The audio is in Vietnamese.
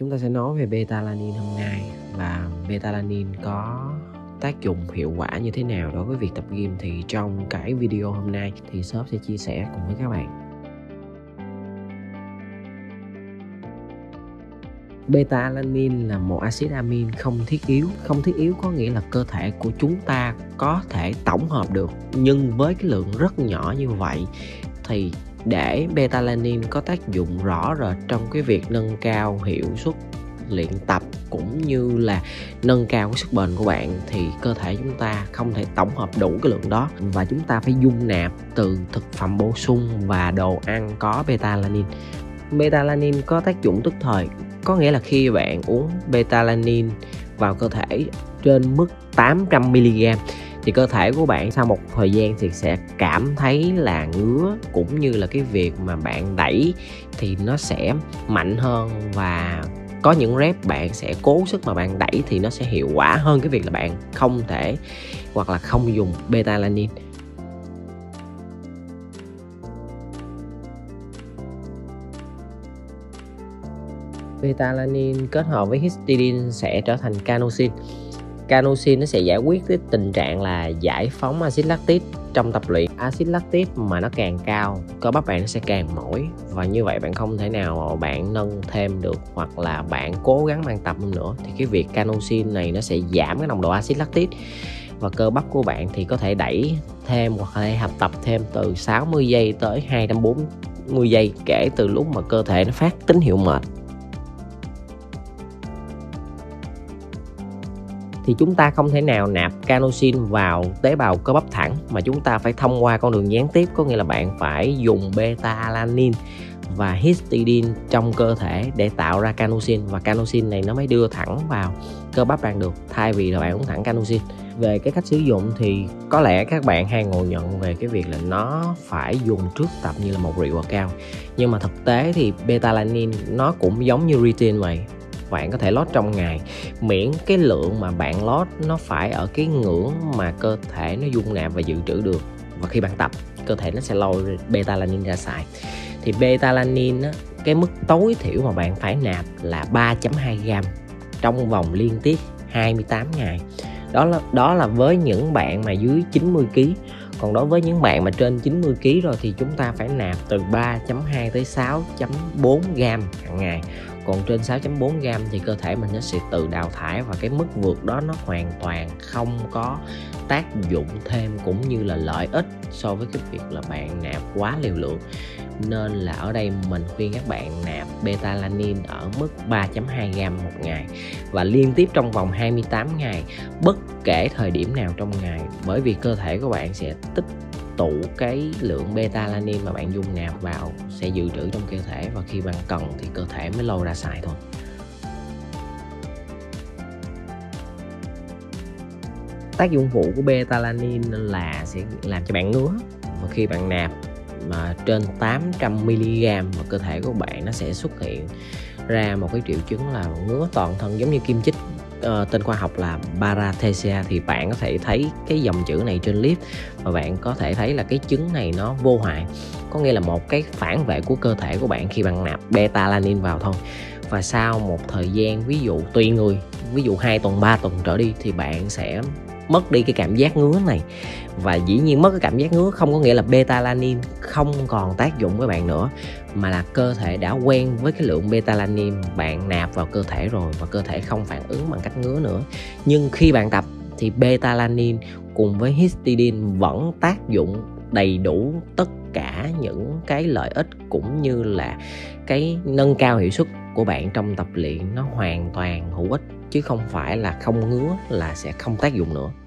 Chúng ta sẽ nói về beta-alanine hôm nay, và beta-alanine có tác dụng hiệu quả như thế nào đối với việc tập gym thì trong cái video hôm nay thì shop sẽ chia sẻ cùng với các bạn. Beta-alanine là một axit amin không thiết yếu. Không thiết yếu có nghĩa là cơ thể của chúng ta có thể tổng hợp được, nhưng với cái lượng rất nhỏ như vậy thì để beta-alanine có tác dụng rõ rệt trong cái việc nâng cao hiệu suất luyện tập cũng như là nâng cao cái sức bền của bạn thì cơ thể chúng ta không thể tổng hợp đủ cái lượng đó, và chúng ta phải dung nạp từ thực phẩm bổ sung và đồ ăn có beta-alanine. Beta-alanine có tác dụng tức thời, có nghĩa là khi bạn uống beta-alanine vào cơ thể trên mức 800mg thì cơ thể của bạn sau một thời gian thì sẽ cảm thấy là ngứa, cũng như là cái việc mà bạn đẩy thì nó sẽ mạnh hơn, và có những rep bạn sẽ cố sức mà bạn đẩy thì nó sẽ hiệu quả hơn cái việc là bạn không thể hoặc là không dùng beta-alanine. Beta-alanine kết hợp với histidine sẽ trở thành carnosine. Carnosine nó sẽ giải quyết cái tình trạng là giải phóng axit lactic trong tập luyện. Axit lactic mà nó càng cao, cơ bắp bạn nó sẽ càng mỏi, và như vậy bạn không thể nào bạn nâng thêm được, hoặc là bạn cố gắng bạn tập nữa thì cái việc carnosine này nó sẽ giảm cái nồng độ axit lactic, và cơ bắp của bạn thì có thể đẩy thêm hoặc là học tập thêm từ 60 giây tới 240 giây kể từ lúc mà cơ thể nó phát tín hiệu mệt. Thì chúng ta không thể nào nạp carnosine vào tế bào cơ bắp thẳng, mà chúng ta phải thông qua con đường gián tiếp, có nghĩa là bạn phải dùng beta-alanine và histidine trong cơ thể để tạo ra carnosine, và carnosine này nó mới đưa thẳng vào cơ bắp bạn được, thay vì là bạn uống thẳng carnosine. Về cái cách sử dụng thì có lẽ các bạn hay ngộ nhận về cái việc là nó phải dùng trước tập như là một pre-workout, nhưng mà thực tế thì beta-alanine nó cũng giống như creatine vậy. Bạn có thể load trong ngày, miễn cái lượng mà bạn load nó phải ở cái ngưỡng mà cơ thể nó dung nạp và dự trữ được, và khi bạn tập cơ thể nó sẽ lôi beta-alanine ra xài. Thì beta-alanine á, cái mức tối thiểu mà bạn phải nạp là 3.2g trong vòng liên tiếp 28 ngày. Đó là với những bạn mà dưới 90kg. Còn đối với những bạn mà trên 90kg rồi thì chúng ta phải nạp từ 3.2 tới 6.4g hàng ngày. Còn trên 6.4g thì cơ thể mình nó sẽ tự đào thải, và cái mức vượt đó nó hoàn toàn không có tác dụng thêm cũng như là lợi ích so với cái việc là bạn nạp quá liều lượng. Nên là ở đây mình khuyên các bạn nạp beta-alanine ở mức 3.2g một ngày và liên tiếp trong vòng 28 ngày bất kể thời điểm nào trong ngày, bởi vì cơ thể của bạn sẽ tích tụ cái lượng beta-alanine mà bạn dung nạp vào sẽ dự trữ trong cơ thể, và khi bạn cần thì cơ thể mới lôi ra xài thôi. Tác dụng phụ của beta-alanine là sẽ làm cho bạn ngứa, và khi bạn nạp mà trên 800mg và cơ thể của bạn nó sẽ xuất hiện ra một cái triệu chứng là ngứa toàn thân giống như kim chích. Tên khoa học là paresthesia. Thì bạn có thể thấy cái dòng chữ này trên clip, và bạn có thể thấy là cái chứng này nó vô hại, có nghĩa là một cái phản vệ của cơ thể của bạn khi bạn nạp beta-alanine vào thôi. Và sau một thời gian, ví dụ tùy người, ví dụ 2 tuần 3 tuần trở đi thì bạn sẽ mất đi cái cảm giác ngứa này. Và dĩ nhiên mất cái cảm giác ngứa không có nghĩa là beta-alanine không còn tác dụng với bạn nữa, mà là cơ thể đã quen với cái lượng beta-alanine bạn nạp vào cơ thể rồi, và cơ thể không phản ứng bằng cách ngứa nữa. Nhưng khi bạn tập thì beta-alanine cùng với histidine vẫn tác dụng đầy đủ tất cả những cái lợi ích cũng như là cái nâng cao hiệu suất của bạn trong tập luyện. Nó hoàn toàn hữu ích chứ không phải là không ngứa là sẽ không tác dụng nữa.